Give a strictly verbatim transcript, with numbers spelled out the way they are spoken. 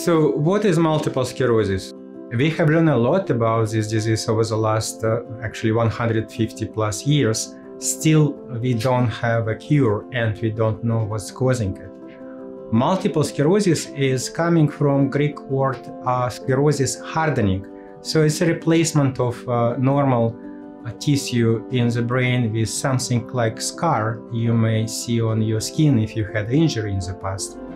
So what is multiple sclerosis? We have learned a lot about this disease over the last uh, actually one hundred fifty plus years. Still, we don't have a cure and we don't know what's causing it. Multiple sclerosis is coming from Greek word uh, sclerosis hardening. So it's a replacement of uh, normal uh, tissue in the brain with something like scar you may see on your skin if you had injury in the past.